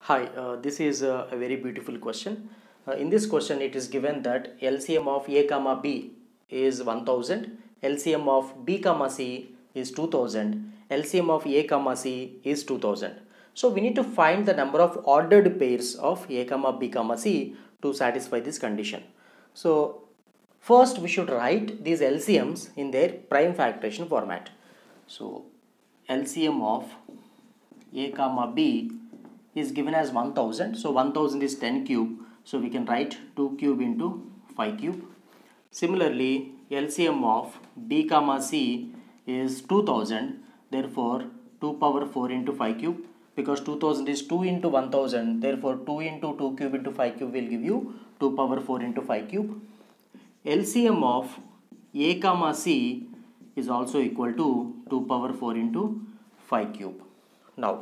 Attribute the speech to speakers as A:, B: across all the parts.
A: Hi, this is a very beautiful question. In this question, it is given that LCM of A comma B is 1000, LCM of B comma C is 2000, LCM of A comma C is 2000. So we need to find the number of ordered pairs of A comma B comma C to satisfy this condition. So first we should write these LCMs in their prime factorization format. So LCM of A comma B is given as 1000. So 1000 is 10 cube. So we can write 2 cube into 5 cube. Similarly, LCM of B comma C is 2000. Therefore, 2 power 4 into 5 cube. Because 2000 is 2 into 1000. Therefore, 2 into 2 cube into 5 cube will give you 2 power 4 into 5 cube. LCM of A comma C is also equal to 2 power 4 into 5 cube. Now,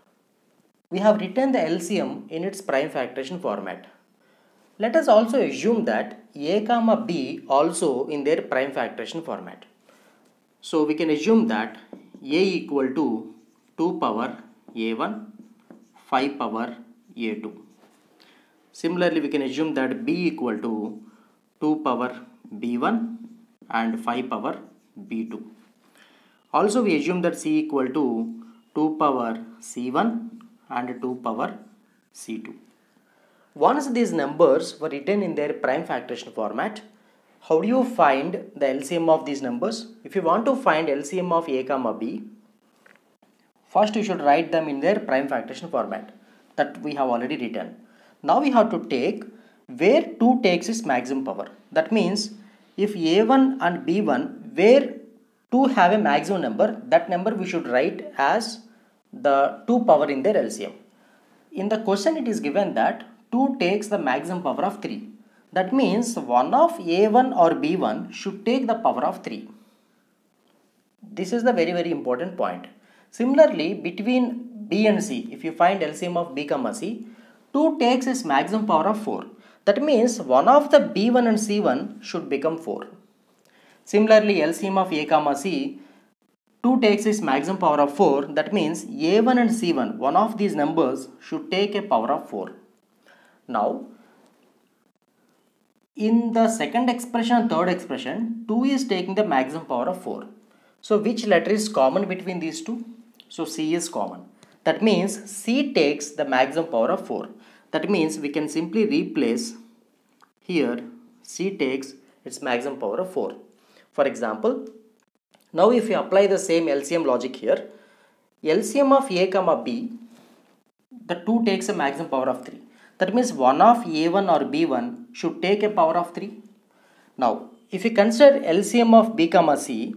A: we have written the LCM in its prime factorization format. Let us also assume that A comma B also in their prime factorization format. So we can assume that A equal to 2 power A1, 5 power A2. Similarly, we can assume that B equal to 2 power B1 and 5 power B2. Also, we assume that C equal to 2 power C1 and 2 power C2. Once these numbers were written in their prime factorization format, how do you find the LCM of these numbers? If you want to find LCM of A comma B, first you should write them in their prime factorization format that we have already written. Now we have to take where 2 takes its maximum power. That means if A1 and B1 where 2 have a maximum number, that number we should write as the 2 power in their LCM. In the question it is given that 2 takes the maximum power of 3. That means one of A1 or B1 should take the power of 3. This is the very important point. Similarly, between B and C, if you find LCM of B comma C, 2 takes its maximum power of 4. That means one of the B1 and C1 should become 4. Similarly, LCM of A comma C, 2 takes its maximum power of 4. That means A1 and C1, one of these numbers should take a power of 4. Now, in the second expression and third expression, 2 is taking the maximum power of 4. So, which letter is common between these two? So, C is common. That means C takes the maximum power of 4. That means we can simply replace here C takes its maximum power of 4. For example, now if you apply the same LCM logic here, LCM of A comma B, the 2 takes a maximum power of 3. That means one of A1 or B1 should take a power of 3. Now, if you consider LCM of B comma C,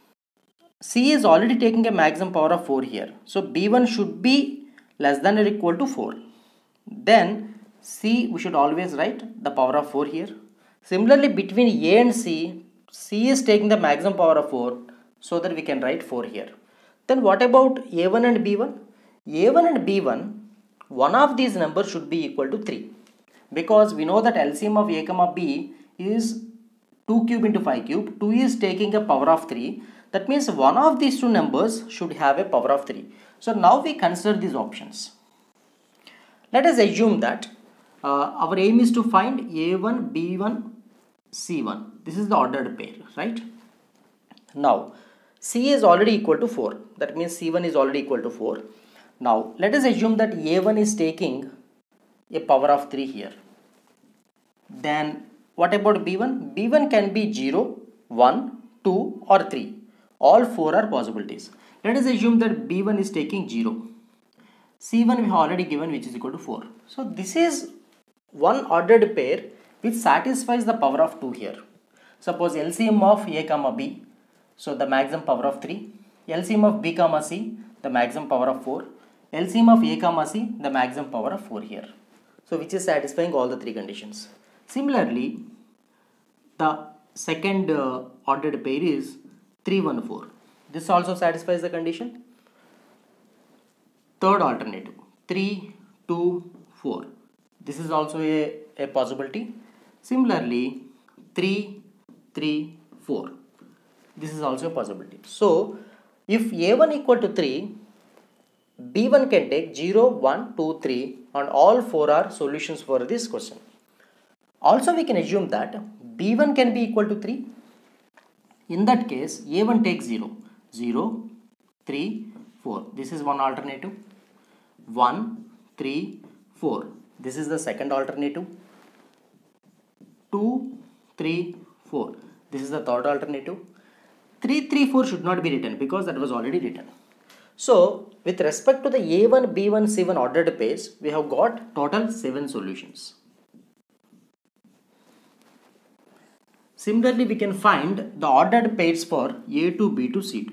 A: C is already taking a maximum power of 4 here. So, B1 should be less than or equal to 4. Then, C we should always write the power of 4 here. Similarly, between A and C, C is taking the maximum power of 4, so that we can write 4 here. Then what about A1 and B1? A1 and B1, one of these numbers should be equal to 3. Because we know that LCM of A comma B is 2 cube into 5 cube. 2 is taking a power of 3. That means one of these two numbers should have a power of 3. So now we consider these options. Let us assume that our aim is to find A1, B1, C1. This is the ordered pair, right? Now, C is already equal to 4. That means C1 is already equal to 4. Now, let us assume that A1 is taking a power of 3 here. Then, what about B1? B1 can be 0, 1, 2 or 3. All 4 are possibilities. Let us assume that B1 is taking 0. C1 we have already given, which is equal to 4. So, this is one ordered pair which satisfies the power of 2 here. Suppose LCM of A comma B, so the maximum power of 3. LCM of B comma C, the maximum power of 4. LCM of A comma C, the maximum power of 4 here. So which is satisfying all the 3 conditions. Similarly, the second ordered pair is 3, 1, 4. This also satisfies the condition. Third alternative, 3, 2, 4. This is also a possibility. Similarly, 3, 3, 4. This is also a possibility. So, if A1 equal to 3, B1 can take 0, 1, 2, 3 and all 4 are solutions for this question. Also we can assume that B1 can be equal to 3. In that case, A1 takes 0, 0, 3, 4. This is one alternative. 1, 3, 4. This is the second alternative. 2, 3, 4. This is the third alternative. 3, 3, 4 should not be written because that was already written. So, with respect to the A1, B1, C1 ordered pairs, we have got total 7 solutions. Similarly, we can find the ordered pairs for A2, B2, C2.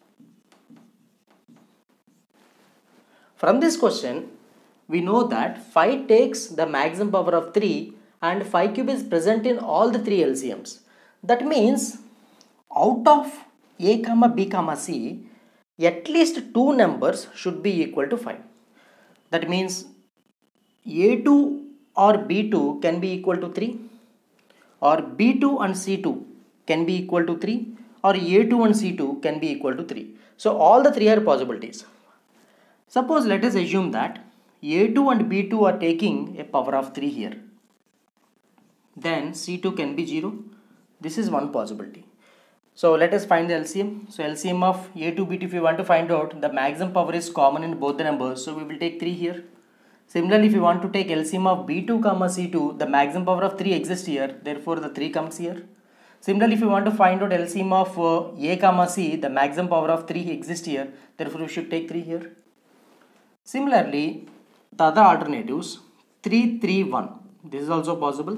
A: From this question, we know that 5 takes the maximum power of 3 and 5 cube is present in all the 3 LCMs. That means out of A, B, C, at least 2 numbers should be equal to 5. That means A2 or B2 can be equal to 3, or B2 and C2 can be equal to 3, or A2 and C2 can be equal to 3. So all the 3 are possibilities. Suppose let us assume that A2 and B2 are taking a power of 3 here. Then C2 can be 0. This is one possibility. So let us find the LCM. So LCM of A2, B2, if you want to find out, the maximum power is common in both the numbers. So we will take 3 here. Similarly, if you want to take LCM of B2, C2, the maximum power of 3 exists here. Therefore, the 3 comes here. Similarly, if you want to find out LCM of A, C, the maximum power of 3 exists here. Therefore, we should take 3 here. Similarly, the other alternatives, 3, 3, 1. This is also possible.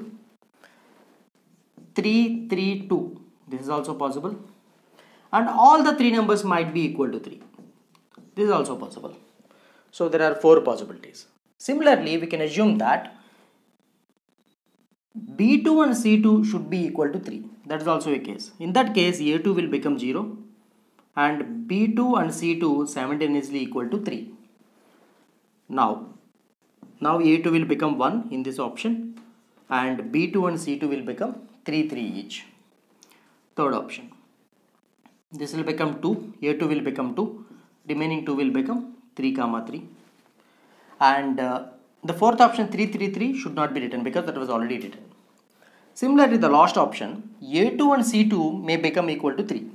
A: 3, 3, 2. This is also possible. And all the 3 numbers might be equal to 3. This is also possible. So there are 4 possibilities. Similarly, we can assume that B2 and C2 should be equal to 3. That is also a case. In that case, A2 will become 0 and B2 and C2 simultaneously equal to 3. Now A2 will become 1 in this option and B2 and C2 will become 3, 3 each. Third option. This will become 2, A2 will become 2, remaining 2 will become 3, 3. And the fourth option 3, 3, 3 should not be written because that was already written. Similarly, the last option A2 and C2 may become equal to 3.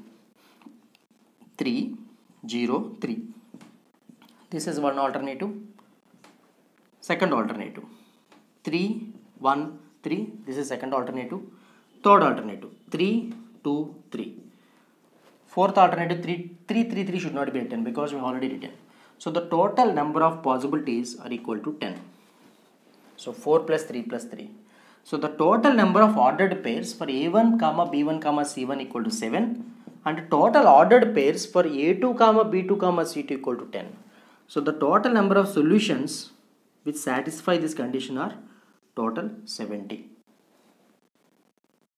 A: 3, 0, 3. This is one alternative. Second alternative 3, 1, 3. This is second alternative. Third alternative 3, 2, 3. Fourth alternative 3, 3, 3, 3 should not be written because we have already written. So the total number of possibilities are equal to 10. So 4 plus 3 plus 3. So the total number of ordered pairs for A1, B1, C1 equal to 7 and total ordered pairs for A2, B2, C2 equal to 10. So the total number of solutions which satisfy this condition are total 70.